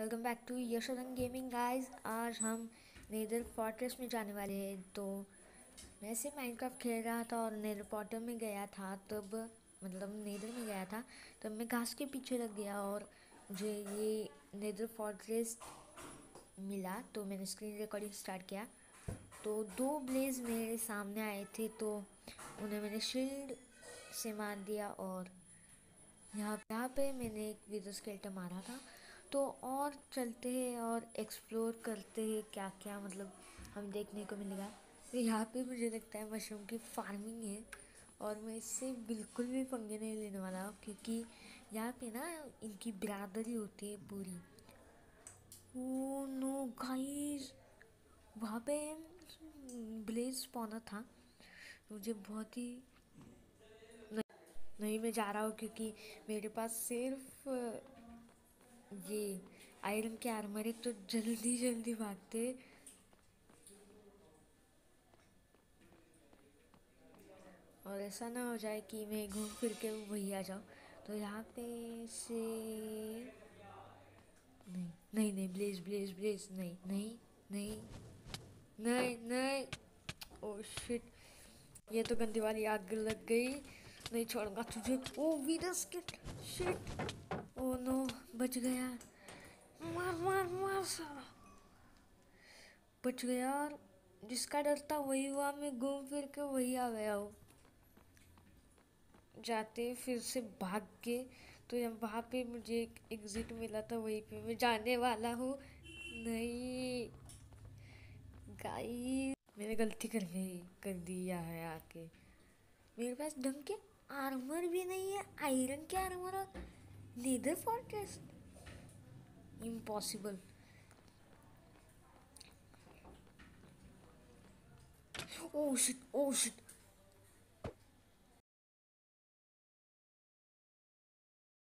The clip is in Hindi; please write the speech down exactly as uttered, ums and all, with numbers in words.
Welcome back to Yashodan gaming guys. आज हम नेदर फोर्ट्रेस में जाने वाले हैं। तो मैं ऐसे माइनक्राफ्ट खेल रहा था और नेदर पोर्टल में गया था, तब मतलब नेदर में गया था, तब मैं घास के पीछे लग गया और मुझे ये नेदर फोर्ट्रेस मिला। तो मैंने स्क्रीन रिकॉर्डिंग स्टार्ट किया तो दो ब्लेज मेरे सामने आए थे, तो उन्हें मैंने शील्ड से मार दिया और यहाँ यहाँ पे मैंने एक विदर स्केलेटन मारा था। तो और चलते हैं और एक्सप्लोर करते हैं क्या क्या मतलब हम देखने को मिलेगा। तो यहाँ पे मुझे लगता है मशरूम की फार्मिंग है और मैं इससे बिल्कुल भी पंगे नहीं लेने वाला हूँ, क्योंकि यहाँ पे ना इनकी बिरादरी होती है पूरी। ओ नो गाइस, वहाँ पे ब्लेज स्पॉनर था। मुझे बहुत ही नहीं, मैं जा रहा हूँ क्योंकि मेरे पास सिर्फ ये आयरन के आर्मर है, तो जल्दी जल्दी भागते और ऐसा ना हो जाए कि मैं घूम फिर के वही आ जाऊँ। तो यहाँ पे से नहीं नहीं नहीं, ब्लेज ब्लेज ब्लेज, नहीं नहीं नहीं नहीं नहीं। ओ शिट, ये तो गंदी वाली आग लग गई। नहीं छोड़ूंगा तुझे। ओ वीरस किट, शिट, ओ नो, बच गया। मार मार मार साला, बच गया। और जिसका डर था वही हुआ, मैं घूम फिर के वही आ गया हूँ जाते फिर से भाग के। तो यहाँ वहाँ पे मुझे एक एग्जिट मिला था, वहीं पे मैं जाने वाला हूँ। नहीं गाइस, मैंने गलती कर गई कर दिया है आके। मेरे पास ढंग के आर्मर भी नहीं है, आयरन के आर्मर और nether fortress, impossible. Oh shit oh shit,